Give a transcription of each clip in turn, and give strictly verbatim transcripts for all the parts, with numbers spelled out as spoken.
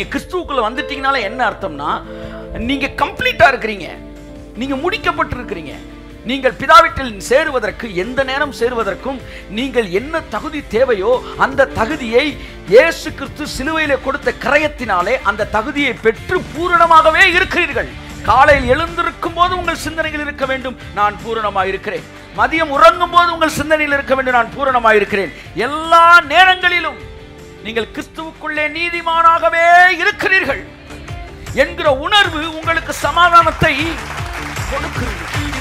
நீங்க கிறிஸ்துவுக்குள்ள வந்துட்டீங்கனால என்ன அர்த்தம்னா நீங்க கம்ப்ளீட்டா இருக்கிறீங்க, நீங்க முடிக்கப்பட்டிருக்கிறீங்க. நீங்கள் பிதாவிட்டில் சேருவதற்கு, எந்த நேரம் சேருவதற்கும் நீங்கள் என்ன தகுதி தேவையோ அந்த தகுதியை இயேசு கிறிஸ்து சிலுவையிலே கொடுத்த கிரயத்தினாலே அந்த தகுதியை பெற்று பூரணமாகவே இருக்கிறீர்கள். காலையில் எழுந்திருக்கும் போது உங்கள் சிந்தனைகள் இருக்க வேண்டும், நான் பூரணமாக இருக்கிறேன். மதியம் உறங்கும் போது உங்கள் சிந்தனையில் இருக்க வேண்டும், நான் பூரணமாக இருக்கிறேன். எல்லா நேரங்களிலும் நீங்கள் கிறிஸ்துவுக்குள்ளே நீதிமானாகவே இருக்கிறீர்கள் என்கிற உணர்வு உங்களுக்கு சமாதானத்தை கொடுக்கிறது.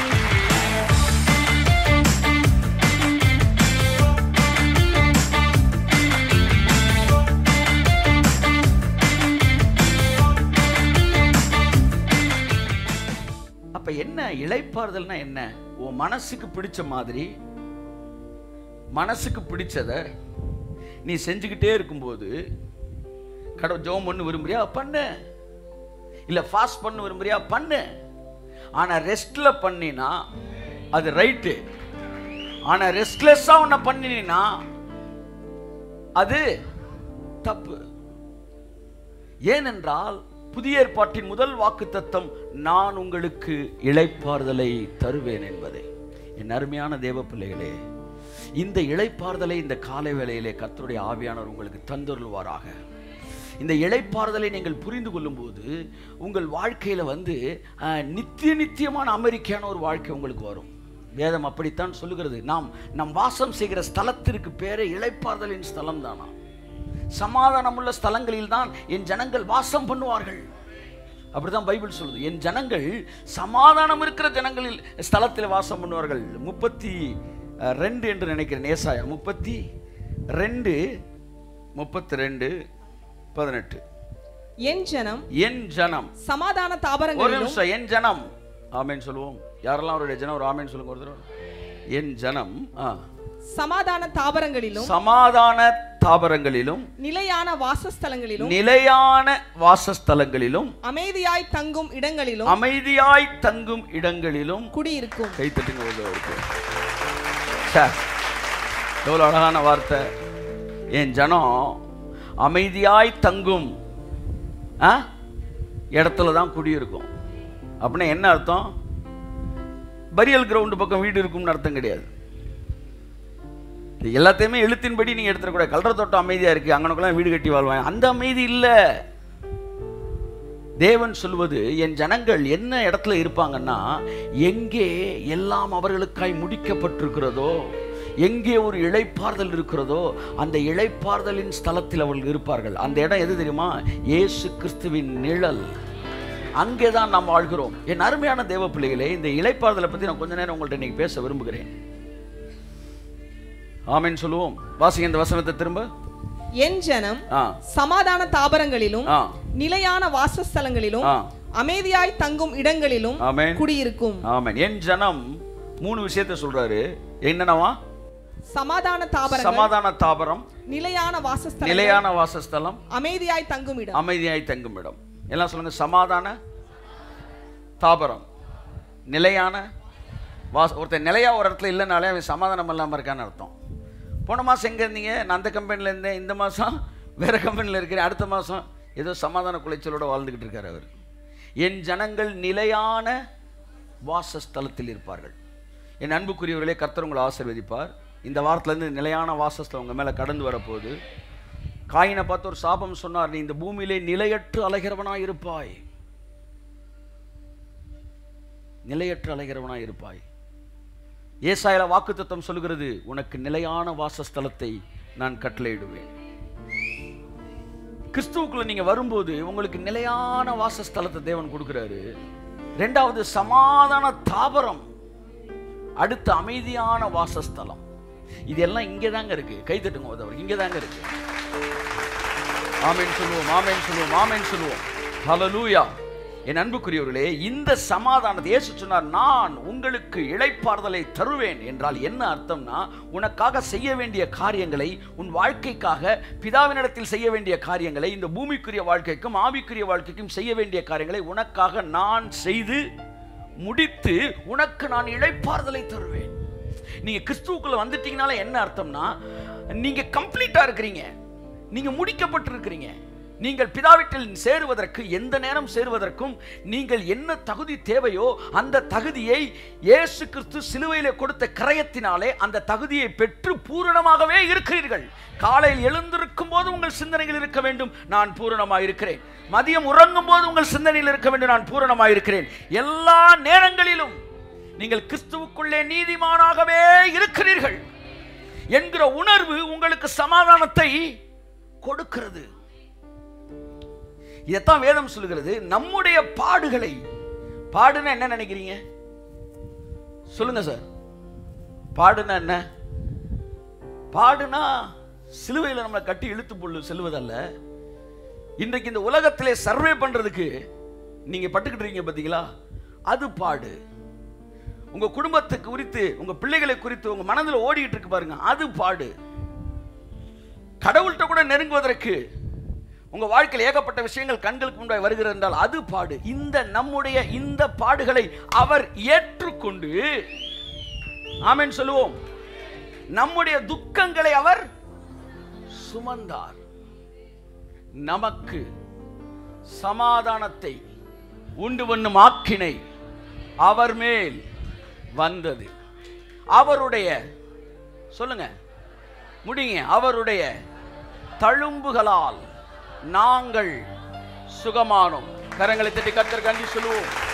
அப்ப என்ன இளைப்பாறுதல்னா என்ன? உன் மனசுக்கு பிடிச்ச மாதிரி, மனசுக்கு பிடிச்சத நீ செஞ்சுக்கிட்டே இருக்கும்போது, கடவுள் ஜெபம் பண்ணு விரும்புறியா பண்ணு, இல்ல ஃபாஸ்ட் பண்ணு விரும்புறியா பண்ணு. ஆனா ரெஸ்ட்ல பண்ணினா அது ரைட்டு. ஆனா ரெஸ்ட்லெஸ்ஸா உன்னை பண்ணினா அது தப்பு. ஏனென்றால் புதிய ஏற்பாட்டின் முதல் வாக்குத்தத்தம் நான் உங்களுக்கு இளைப்பாறுதலை தருவேன் என்பதே. என் அருமையான தேவ பிள்ளைகளே, இந்த இளைப்பாறுதலை இந்த காலை வேளையிலே கர்த்தருடைய ஆவியானவர் உங்களுக்கு தந்தருள்வாராக. இந்த இளைப்பாறுதலை நீங்கள் புரிந்து கொள்ளும் போது உங்கள் வாழ்க்கையில வந்து நித்திய நித்தியமான அமெரிக்கான ஒரு வாழ்க்கை உங்களுக்கு வரும். வேதம் அப்படித்தான் சொல்லுகிறது. நாம் நம் வாசம் செய்கிற ஸ்தலத்திற்கு பேரே இளைப்பாறுதலின் ஸ்தலம் தானா. சமாதானம் உள்ள ஸ்தலங்களில் தான் என் ஜனங்கள் வாசம் பண்ணுவார்கள். அப்படிதான் பைபிள் சொல்லுது. என் ஜனங்கள் சமாதானம் இருக்கிற ஜனங்களில் ஸ்தலத்தில் வாசம் பண்ணுவார்கள். முப்பத்தி ரெண்டு என்று நினைக்கிறேன். ஏசாயா முப்பத்தி ரெண்டு முப்பத்தி ரெண்டு பதினெட்டு. என் ஜனம் என் ஜனம் சமாதான தாபரங்களிலும். என் ஜனம் ஆமென் சொல்லுவோம். யாரெல்லாம் அவருடைய ஜனம் ஒரு ஆமென் சொல்லுங்க ஒரு தடவை. என் ஜனம் சமாதான தாபரங்களிலும் சமாதான தாபரங்களிலும் நிலையான வாசஸ்தலங்களிலும் நிலையான வாசஸ்தலங்களிலும் அமைதியாய் தங்கும் இடங்களிலும் அமைதியாய் தங்கும் இடங்களிலும் குடியிருக்கும். கை தட்டுங்க. எவ்வளவு அழகான வார்த்தை. என் ஜனம் அமைதியாய் தங்கும் இடத்துல தான் குடியிருக்கும். அப்படின்னா என்ன அர்த்தம்? பரியல் கிரவுண்ட் பக்கம் வீடு இருக்கும்னு அர்த்தம் கிடையாது. எல்லாத்தையுமே எழுத்தின்படி நீங்க எடுத்துக்கூடாது. கல்ற தோட்டம் அமைதியா இருக்கு, அங்கனக்குள்ள வீடு கட்டி வாழ்வாங்க, அந்த அமைதி இல்ல. தேவன் சொல்வது என் ஜனங்கள் என்ன இடத்துல இருப்பாங்கன்னா, எங்கே எல்லாம் அவர்களுக்காய் முடிக்கப்பட்டிருக்கிறதோ, எங்கே ஒரு இளைப்பாறுதல் இருக்கிறதோ அந்த இளைப்பாறுதலின் ஸ்தலத்தில் அவர்கள் இருப்பார்கள். அந்த இடம் எது தெரியுமா? இயேசு கிறிஸ்துவின் நிழல். அங்கேதான் நாம் வாழ்கிறோம். என் அருமையான தேவ பிள்ளைகளே, இந்த இளைப்பாறுதலை பத்தி நான் கொஞ்ச நேரம் உங்கள்ட்ட இன்னைக்கு பேச விரும்புகிறேன். ஆமென் சொல்லுவோம். வாசிங்க இந்த வசனத்தை திரும்ப. என் ஜனம் சமாதான தாபரங்களிலும் நிலையான வாசஸ்தலங்களிலும் அமைதியாய் தங்கும் இடங்களிலும் குடியிருக்கும். ஆமென். என் ஜனம் மூணு விஷயத்தை சொல்றாரு. என்னன்னவா? சமாதான தாபரம், சமாதான தாபரம், நிலையான வாசஸ்தலம், நிலையான வாசஸ்தலம், அமைதியாய் தங்கும் இடம், அமைதியாய் தங்கும் இடம். எல்லாம் சொல்லுங்க. சமாதான தாபரம், நிலையான வாச. ஒருத்தர் நிலையா ஒரு இடத்துல இல்லைனாலே அவன் சமாதானம் இல்லாமல் இருக்கான்னு அர்த்தம். போன மாதம் எங்கே இருந்தீங்க? நான் அந்த கம்பெனியில் இருந்தேன், இந்த மாதம் வேறு கம்பெனியில் இருக்கிறேன், அடுத்த மாதம் ஏதோ சமாதான குலைச்சலோடு வாழ்ந்துக்கிட்டு இருக்கார் அவர். என் ஜனங்கள் நிலையான வாசஸ்தலத்தில் இருப்பார்கள். என் அன்புக்குரியவர்களே, கர்த்தர் உங்களை ஆசீர்வதிப்பார். இந்த வாரத்திலேருந்து நிலையான வாசஸ்தலம் உங்கள் மேலே கடந்து வரப்போகுது. காயினை பார்த்து ஒரு சாபம் சொன்னார், நீ இந்த பூமியிலே நிலையற்று அலைகிறவனாய் இருப்பாய், நிலையற்று அலைகிறவனாய் இருப்பாய். ஏசாயால வாக்குத்தத்தம் சொல்லுகிறது, உனக்கு நிலையான வாசஸ்தலத்தை நான் கட்டளையிடுவேன். கிறிஸ்துவுக்குள்ள நீங்க வரும்போது உங்களுக்கு நிலையான வாசஸ்தலத்தை தேவன் கொடுக்கிறாரு. இரண்டாவது சமாதான தாபரம், அடுத்த அமைதியான வாசஸ்தலம். இதெல்லாம் இங்கே தாங்க இருக்கு. கை தட்டுங்க உதவர், இங்கே தாங்க இருக்கு. ஆமென் சொல்லுவோம், ஆமென் சொல்லுவோம், ஆமென் சொல்லுவோம். ஹல்லேலூயா. என் அன்புக்குரியவர்களே, இந்த சமாதானத்தை இயேசு சொன்னார், நான் உங்களுக்கு இளைப்பாறுதலை தருவேன் என்றால் என்ன அர்த்தம்னா, உனக்காக செய்ய வேண்டிய காரியங்களை, உன் வாழ்க்கைக்காக பிதாவினிடத்தில் செய்ய வேண்டிய காரியங்களை, இந்த பூமிக்குரிய வாழ்க்கைக்கும் ஆவிக்குரிய வாழ்க்கைக்கும் செய்ய வேண்டிய காரியங்களை உனக்காக நான் செய்து முடித்து உனக்கு நான் இளைப்பாறுதலை தருவேன். நீங்க கிறிஸ்துவுக்குள்ள வந்துட்டீங்கனால என்ன அர்த்தம்னா, நீங்க கம்ப்ளீட்டா இருக்கிறீங்க, நீங்க முடிக்கப்பட்டிருக்கிறீங்க, நீங்கள் பிதாவிட்டில் சேருவதற்கு, எந்த நேரம் சேருவதற்கும் நீங்கள் என்ன தகுதி தேவையோ அந்த தகுதியை இயேசு கிறிஸ்து சிலுவையிலே கொடுத்த கிரயத்தினாலே அந்த தகுதியை பெற்று பூரணமாகவே இருக்கிறீர்கள். காலையில் எழுந்திருக்கும் போது உங்கள் சிந்தனையில் இருக்க வேண்டும், நான் பூரணமாக இருக்கிறேன். மதியம் உறங்கும் போது உங்கள் சிந்தனையில் இருக்க வேண்டும், நான் பூரணமாக இருக்கிறேன். எல்லா நேரங்களிலும் நீங்கள் கிறிஸ்துவுக்குள்ளே நீதிமானாகவே இருக்கிறீர்கள் என்கிற உணர்வு உங்களுக்கு சமாதானத்தை கொடுக்கிறது. இதைத்தான் வேதம் சொல்லுகிறது. நம்முடைய பாடுகளை, பாடுனா என்ன நினைக்கிறீங்க? சொல்லுங்க சார். பாடுனா என்ன? பாடுனா சிலுவையில் நம்மளை கட்டி இழுத்து பொண்ணு செல்வதல்ல. இன்றைக்கு இந்த உலகத்திலே சர்வே பண்றதுக்கு நீங்க பட்டுக்கிட்டு இருக்கீங்க பாத்தீங்களா, அது பாடு. உங்க குடும்பத்துக்கு குறித்து, உங்க பிள்ளைகளை குறித்து உங்க மனதில் ஓடிட்டு இருக்கு பாருங்க, அது பாடு. கடவுள்கிட்ட கூட நெருங்குவதற்கு உங்க வாழ்க்கையில் ஏகப்பட்ட விஷயங்கள் கண்களுக்கு முன்பாக வருகிறது என்றால் அது பாடு. இந்த நம்முடைய இந்த பாடுகளை அவர் ஏற்றுக்கொண்டு, ஆமென் சொல்லுவோம், நம்முடைய துக்கங்களை அவர் சுமந்தார். நமக்கு சமாதானத்தை உண்டு பண்ணும் ஆக்கினை அவர் மேல் வந்தது. அவருடைய, சொல்லுங்க முடிங்க, அவருடைய தழும்புகளால் நாங்கள் சுகமானோம். கரங்களை தட்டி கர்த்தருக்கு நன்றி சொல்லுவோம்.